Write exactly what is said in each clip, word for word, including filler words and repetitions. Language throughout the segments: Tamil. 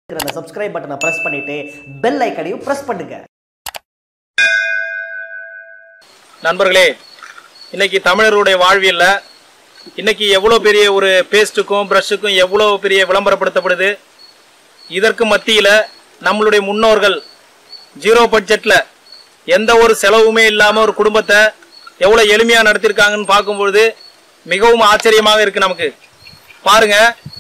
சப்ஸ்கிரைப் பட்டனை பிரஸ் பண்ணிட்டு பெல் ஐகானையும் பிரஸ் பண்ணுங்க. நண்பர்களே, இன்னைக்கு தமிழருடைய வாழ்வியல்ல இன்னைக்கு எவ்வளவு பெரிய ஒரு பேஸ்ட்டுக்கும் பிரஷுக்கும் எவ்வளவு பெரிய விளம்பரப்படுத்தப்படுது. இதற்கு மத்தியில நம்மளுடைய முன்னோர்கள் ஜீரோ பட்ஜெட்ல எந்த ஒரு செலவுமே இல்லாம ஒரு குடும்பத்தை எவ்வளவு எளிமையா நடத்திருக்காங்கன்னு பார்க்கும்பொழுது மிகவும் ஆச்சரியமாக இருக்கு. நமக்கு பாருங்க,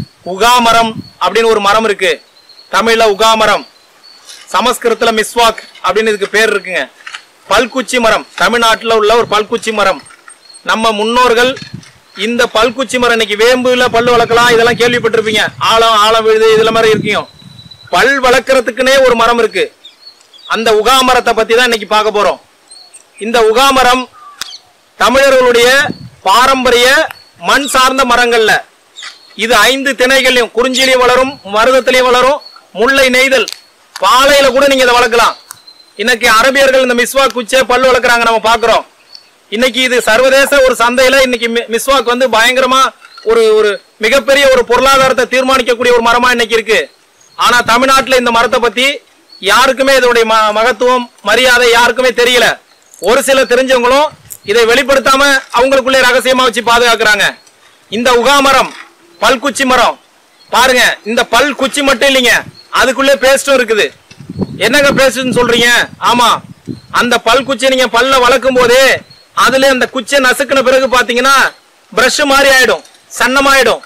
உகாமரம் அப்படின்னு ஒரு மரம் இருக்கு. தமிழ்ல உகாமரம், சமஸ்கிருதத்துல மிஸ்வாக் அப்படின்னு இதுக்கு பேர் இருக்குங்க. பல்குச்சி மரம், தமிழ்நாட்டில் உள்ள ஒரு பல்குச்சி மரம். நம்ம முன்னோர்கள் இந்த பல்குச்சி மரம், இன்னைக்கு வேம்புல பல் வளர்க்கலாம் இதெல்லாம் கேள்விப்பட்டிருப்பீங்க. ஆழம் ஆழம் விழுது இதுல மாதிரி இருக்கீங்க. பல் வளர்க்கறதுக்குன்னே ஒரு மரம் இருக்கு. அந்த உகாமரத்தை பத்தி தான் இன்னைக்கு பார்க்க போறோம். இந்த உகாமரம் தமிழர்களுடைய பாரம்பரிய மண் சார்ந்த மரங்கள்ல இது ஐந்து திணைகளையும், குறிஞ்சிலையும் வளரும், மருதத்திலையும் வளரும், முல்லை நெய்தல், பாலையில கூட நீங்க இதை வளர்க்கலாம். இன்னைக்கு அரபியர்கள் இந்த மிஸ்வாக் குச்சை பல் வளர்க்குறாங்க, நம்ம பாக்குறோம். இன்னைக்கு இது சர்வதேச ஒரு சந்தையில இன்னைக்கு மிஸ்வாக் வந்து பயங்கரமா ஒரு ஒரு மிகப்பெரிய ஒரு பொருளாதாரத்தை தீர்மானிக்கக்கூடிய ஒரு மரமா இன்னைக்கு இருக்கு. ஆனா தமிழ்நாட்டில் இந்த மரத்தை பத்தி யாருக்குமே இதோடைய மகத்துவம் மரியாதை யாருக்குமே தெரியல. ஒரு சில தெரிஞ்சவங்களும் இதை வெளிப்படுத்தாம அவங்களுக்குள்ளே ரகசியமா வச்சு பாதுகாக்கிறாங்க. இந்த உகாமரம் பல்குச்சி மரம் பாருங்க, இந்த பல் குச்சி மட்டும் இல்லைங்க, அதுக்குள்ளே பேஸ்டும் இருக்குது. என்னங்க பேஸ்ட்னு சொல்றீங்க? ஆமா, அந்த பல் குச்சி நீங்க பல்ல வளர்க்கும் போதே அதுல அந்த குச்சியை நசுக்கின பிறகு பாத்தீங்கன்னா பிரஷ் மாதிரி ஆயிடும், சன்னமாயிடும்.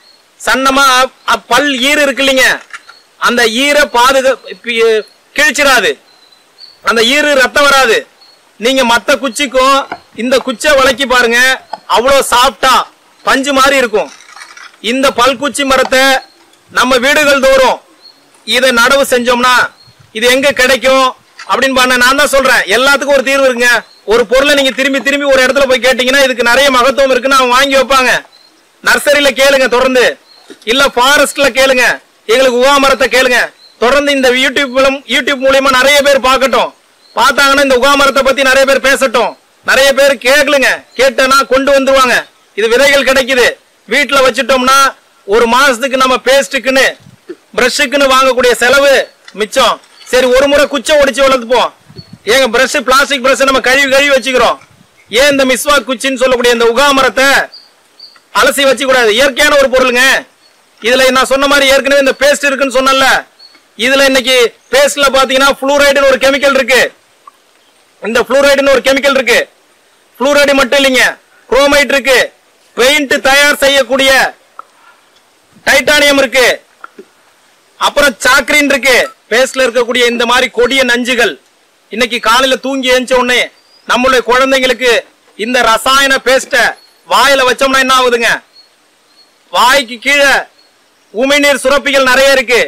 சன்னமா பல் ஈறு இருக்கு இல்லைங்க, அந்த ஈரை பாதுகா கிழிச்சிடாது, அந்த ஈறு ரத்தம் வராது. நீங்க மத்த குச்சிக்கும் இந்த குச்சை வளைக்கி பாருங்க, அவ்வளவு சாஃப்டா பஞ்சு மாதிரி இருக்கும். இந்த பல்குச்சி மரத்தை நம்ம வீடுகள் தோறும் இதை நடவு செஞ்சோம்னா இது எங்க கிடைக்கும் அப்படின்னு பண்ண நான் தான் சொல்றேன். எல்லாத்துக்கும் ஒரு தீர்வு இருக்குங்க. ஒரு பொருளை நீங்க திரும்பி திரும்பி ஒரு இடத்துல போய் கேட்டீங்கன்னா இதுக்கு நிறைய மகத்துவம் இருக்குன்னு அவங்க வாங்கி வைப்பாங்க. நர்சரியில கேளுங்க தொடர்ந்து, இல்ல ஃபாரஸ்ட்ல கேளுங்க, எங்களுக்கு உகாமரத்தை கேளுங்க. தொடர்ந்து இந்த யூடியூப் யூடியூப் மூலியமா நிறைய பேர் பார்க்கட்டும். பார்த்தாங்கன்னா இந்த உகாமரத்தை பத்தி நிறைய பேர் பேசட்டும். நிறைய பேர் கேட்கலுங்க, கேட்டனா கொண்டு வந்துருவாங்க. இது விதைகள் கிடைக்குது, வீட்டுல வச்சுட்டோம்னா ஒரு மாசத்துக்கு நம்ம பேஸ்ட்டுக்குன்னு பிரஷுக்குன்னு வாங்கக்கூடிய செலவு மிச்சம். சரி, ஒரு முறை குச்சை ஒடிச்சு வளர்த்துப்போம். ஏங்க பிரஷ், பிளாஸ்டிக் பிரஷ் நம்ம கழுவி கழுவி வச்சுக்கிறோம். ஏன் இந்த மிஸ்வாக் குச்சின்னு சொல்லக்கூடிய இந்த உகாமரத்தை அலசி வச்சு கூடாது? இயற்கையான ஒரு பொருளுங்க. இதுல நான் சொன்ன மாதிரி ஏற்கனவே இந்த பேஸ்ட் இருக்குன்னு சொன்னல, இதுல இன்னைக்கு பேஸ்ட்ல பாத்தீங்கன்னா புளூரைடுன்னு ஒரு கெமிக்கல் இருக்கு. இந்த புளூரைடுன்னு ஒரு கெமிக்கல் இருக்கு. புளூரைடு மட்டும் இல்லைங்க, குரோமைட் இருக்கு, பெயிண்ட் தயார் செய்யக்கூடிய டைட்டானியம் இருக்கு, அப்புறம் சாக்ரின் இருக்கு. பேஸ்ட்ல இருக்கக்கூடிய இந்த மாதிரி கொடிய நஞ்சுகள் இன்னைக்கு காலையில தூங்கி எழுந்த உடனே நம்மளுடைய குழந்தைங்களுக்கு இந்த ரசாயன பேஸ்ட வாயில வச்சோம்னா என்ன ஆகுதுங்க? வாய்க்கு கீழே உமிழ்நீர் சுரப்பிகள் நிறைய இருக்கு.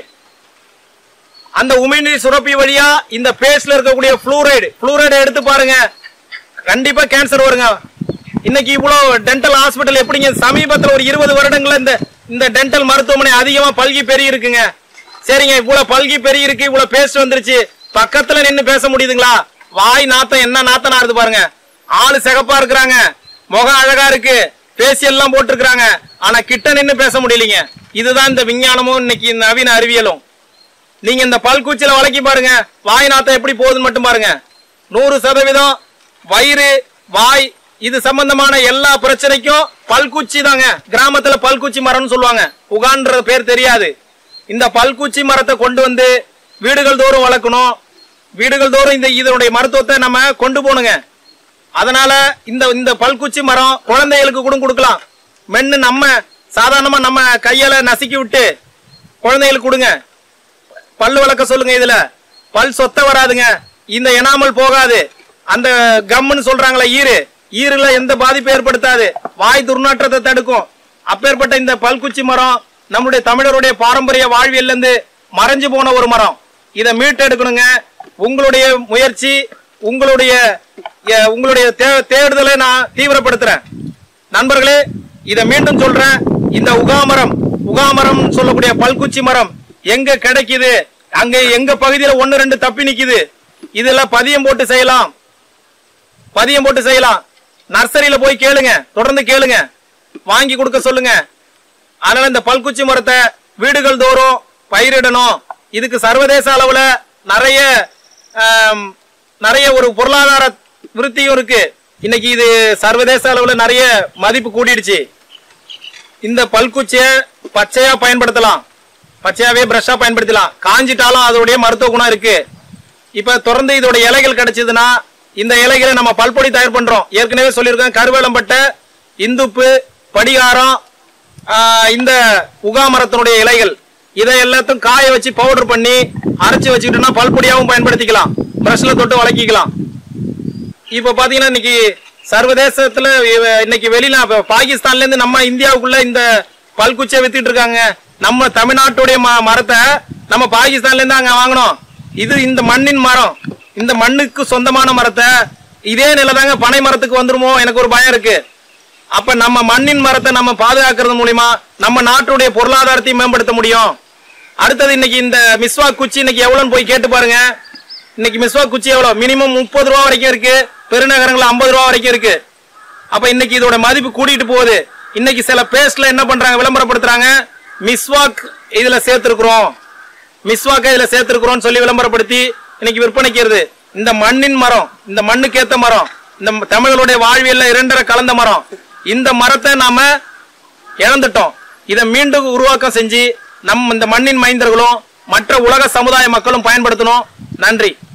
அந்த உமிழ்நீர் சுரப்பி வழியா இந்த பேஸ்ட்ல இருக்கக்கூடிய புளூரைடு புளூரைடு எடுத்து பாருங்க, கண்டிப்பா கேன்சர் வருங்க. இன்னைக்கு இவ்வளவு டென்டல் ஹாஸ்பிட்டல் எப்படிங்க? சமீபத்தில் ஒரு இருபது வருடங்கள்ல இந்த இந்த டென்டல் மருத்துவமனை அதிகமா பல்கி பெரிய இருக்குங்க. சரிங்க, இவ்வளவு பல்கி பெரிய இருக்கு, இவ்வளவு பேஸ்ட் வந்துருச்சு, பக்கத்துல நின்று பேச முடியுதுங்களா? வாய் நாத்தம் என்ன நாத்தம் ஆறுது பாருங்க. ஆளு சிகப்பா இருக்கிறாங்க, முகம் அழகா இருக்கு, பேசியல் எல்லாம் போட்டு இருக்கிறாங்க, ஆனா கிட்ட நின்று பேச முடியலீங்க. இதுதான் இந்த விஞ்ஞானமும் இன்னைக்கு நவீன அறிவியலும். நீங்க இந்த பல்குச்சியில வளைக்கி பாருங்க, வாய் நாத்தம் எப்படி போகுதுன்னு மட்டும் பாருங்க. நூறு சதவீதம் வயிறு வாய் இது சம்பந்தமான எல்லா பிரச்சனைக்கும் பல்குச்சி தாங்க. கிராமத்துல பல்குச்சி மரம்னு சொல்லுவாங்க, உகான்ற பேர் தெரியாது. இந்த பல்குச்சி மரத்தை கொண்டு வந்து வீடுகள் தோறும் வளர்க்கணும். வீடுகள் தோறும் இந்த இதனுடைய மருத்துவத்தை நம்ம கொண்டு போகணுங்க. அதனால இந்த இந்த பல்குச்சி மரம் குழந்தைகளுக்கு கூட கொடுக்கலாம். மென்னு நம்ம சாதாரணமா நம்ம கையால நசுக்கி விட்டு குழந்தைகளுக்கு கொடுங்க, பல்லு வளர்க்க சொல்லுங்க. இதுல பல் சொத்த வராதுங்க, இந்த எனாமல் போகாது, அந்த கம்னு சொல்றாங்களா ஈரு, ஈருல எந்த பாதிப்பு ஏற்படுத்தாது, வாய் துர்நாற்றத்தை தடுக்கும். அப்பேற்பட்ட இந்த பல்குச்சி மரம் நம்முடைய தமிழருடைய பாரம்பரிய வாழ்வியல்ல இருந்து மறைஞ்சு போன ஒரு மரம். இதை மீட்டெடுக்கணுங்க. உங்களுடைய முயற்சி, உங்களுடைய உங்களுடைய தேடுதலை நான் தீவிரப்படுத்துறேன். நண்பர்களே, இதை மீண்டும் சொல்றேன், இந்த உகாமரம் உகாமரம் சொல்லக்கூடிய பல்குச்சி மரம் எங்க கிடைக்குது? அங்க எங்க பகுதியில ஒன்னு ரெண்டு தப்பி நிக்குது. இதுல பதியம் போட்டு செய்யலாம், பதியம் போட்டு செய்யலாம். நர்சரியில போய் கேளுங்க, தொடர்ந்து கேளுங்க, வாங்கி கொடுக்க சொல்லுங்க. அதனால இந்த பல்குச்சி மரத்தை வீடுகள் தோறும் பயிரிடணும். இதுக்கு சர்வதேச அளவுல நிறைய நிறைய ஒரு பொருளாதார விருத்தியும் இருக்கு. இன்னைக்கு இது சர்வதேச அளவுல நிறைய மதிப்பு கூட்டிடுச்சு. இந்த பல்குச்சிய பச்சையா பயன்படுத்தலாம், பச்சையாவே பிரஷா பயன்படுத்தலாம். காஞ்சிட்டாலும் அதோடைய மருத்துவ குணம் இருக்கு. இப்ப தொடர்ந்து இதோட இலைகள் கிடைச்சதுன்னா இந்த இலைகளை நம்ம பல்பொடி தயார் பண்றோம். ஏற்கனவே சொல்லியிருக்கேன், கருவேலம்பட்டை, இந்துப்பு, படிகாரம், இந்த உகாமரத்தினுடைய இலைகள் இதை எல்லாத்தையும் காய வச்சு பவுடர் பண்ணி அரைச்சி வச்சுக்கிட்டோம்னா பல்பொடியாவும் பயன்படுத்திக்கலாம், பிரஷ்ல தொட்டு வளர்க்கிக்கலாம். இப்ப பாத்தீங்கன்னா இன்னைக்கு சர்வதேசத்துல இன்னைக்கு வெளியில பாகிஸ்தான்ல இருந்து நம்ம இந்தியாவுக்குள்ள இந்த பல்குச்சியை வித்துட்டு இருக்காங்க. நம்ம தமிழ்நாட்டுடைய மரத்தை நம்ம பாகிஸ்தான்ல இருந்து அங்க வாங்கணும். இது இந்த மண்ணின் மரம், இந்த மண்ணுக்கு சொந்தமான மரத்தை இதே நிலைதாங்க பனை மரத்துக்கு வந்துருமோ எனக்கு ஒரு பயம் இருக்கு. அப்ப நம்ம மண்ணின் மரத்தை நம்ம பாதுகாக்கிறது மூலியமா நம்ம நாட்டுடைய பொருளாதாரத்தை மேம்படுத்த முடியும். அடுத்தது இன்னைக்கு இந்த மிஸ்வாக் குச்சி இன்னைக்கு எவ்வளவுன்னு போய் கேட்டு பாருங்க. இன்னைக்கு மிஸ்வாக் குச்சி எவ்வளவு? மினிமம் முப்பது ரூபா வரைக்கும் இருக்கு, பெருநகரங்கள் ஐம்பது ரூபா வரைக்கும் இருக்கு. அப்ப இன்னைக்கு இதோட மதிப்பு கூட்டிட்டு போகுது. இன்னைக்கு சில பேஸ்ட்ல என்ன பண்றாங்க, விளம்பரப்படுத்துறாங்க, மிஸ்வாக் இதுல சேர்த்திருக்கிறோம், மிஸ்வாக் இதுல சேர்த்திருக்கிறோம் சொல்லி விளம்பரப்படுத்தி இன்னைக்கு விற்பனைக்கிறது. இந்த மண்ணின் மரம், இந்த மண்ணுக்கு ஏத்த மரம், இந்த தமிழர்களுடைய வாழ்வியல்ல இரண்டரை கலந்த மரம், இந்த மரத்தை நாம இழந்துட்டோம். இதை மீண்டும் உருவாக்கம் செஞ்சு நம் இந்த மண்ணின் மைந்தர்களும் மற்ற உலக சமுதாய மக்களும் பயன்படுத்தணும். நன்றி.